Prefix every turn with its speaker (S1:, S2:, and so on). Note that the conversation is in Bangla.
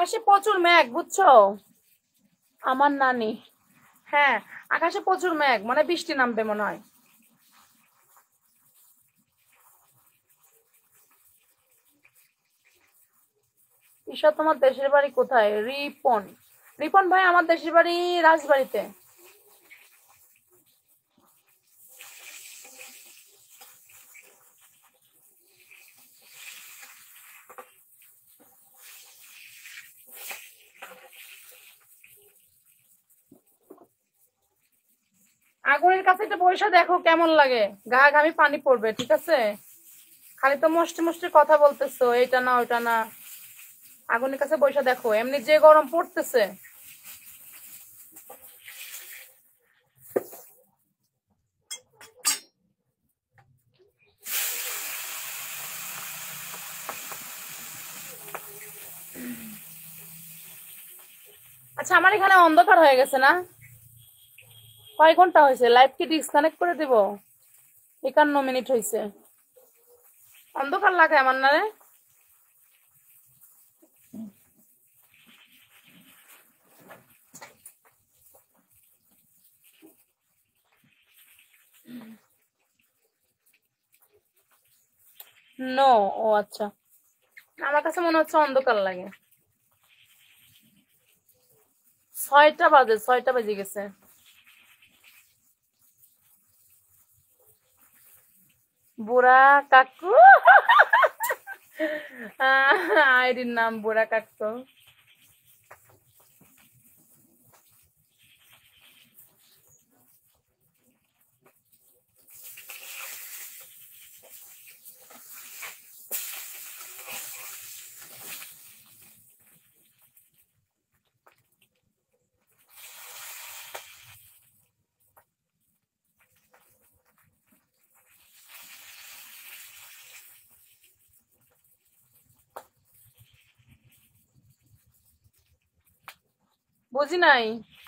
S1: আকাশে প্রচুর মেঘ, বুঝছো? আমার নানি, হ্যাঁ, আকাশে প্রচুর মেঘ, মানে বৃষ্টি নামবে মনে হয়। ঈশা, তোমার দেশের বাড়ি কোথায়? রিপন, রিপন ভাই, আমার দেশের বাড়ি রাজবাড়িতে। আগুনের কাছে একটা বসে দেখো কেমন লাগে, গা ঘামি পানি পড়বে, ঠিক আছে? খালি তো মুষ্টি মুষ্টি কথা বলতেছো, এটা না ওইটা না। আগুনের কাছে বসে দেখো, এমনি যে গরম পড়তেছে। আচ্ছা, আমার এখানে অন্ধকার হয়ে গেছে না? কয় ঘন্টা হয়েছে? লাইভ কি ডিসকানেক্ট করে দিব? 51 মিনিট হয়েছে। অন্ধকার লাগে আমার না রে? নো, ও আচ্ছা, আমার কাছে মনে হচ্ছে অন্ধকার লাগে। 6টা বাজে, 6টা বেজে গেছে। বুড়া কাকু। আইডির নাম বুড়া কাকু। বুঝি নাই।